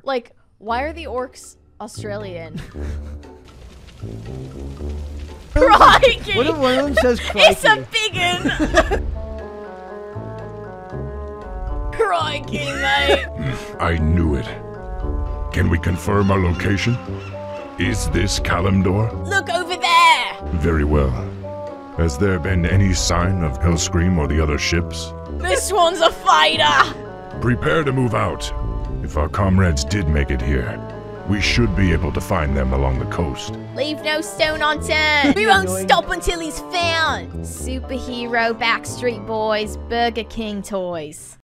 Like, why are the orcs Australian? Crikey! What if one of them says crikey? It's a biggin! Crikey, mate! I knew it. Can we confirm our location? Is this Kalimdor? Look over there! Very well. Has there been any sign of Hellscream or the other ships? This one's a fighter! Prepare to move out. If our comrades did make it here, we should be able to find them along the coast. Leave no stone unturned. We won't stop until he's found. Superhero Backstreet Boys Burger King toys.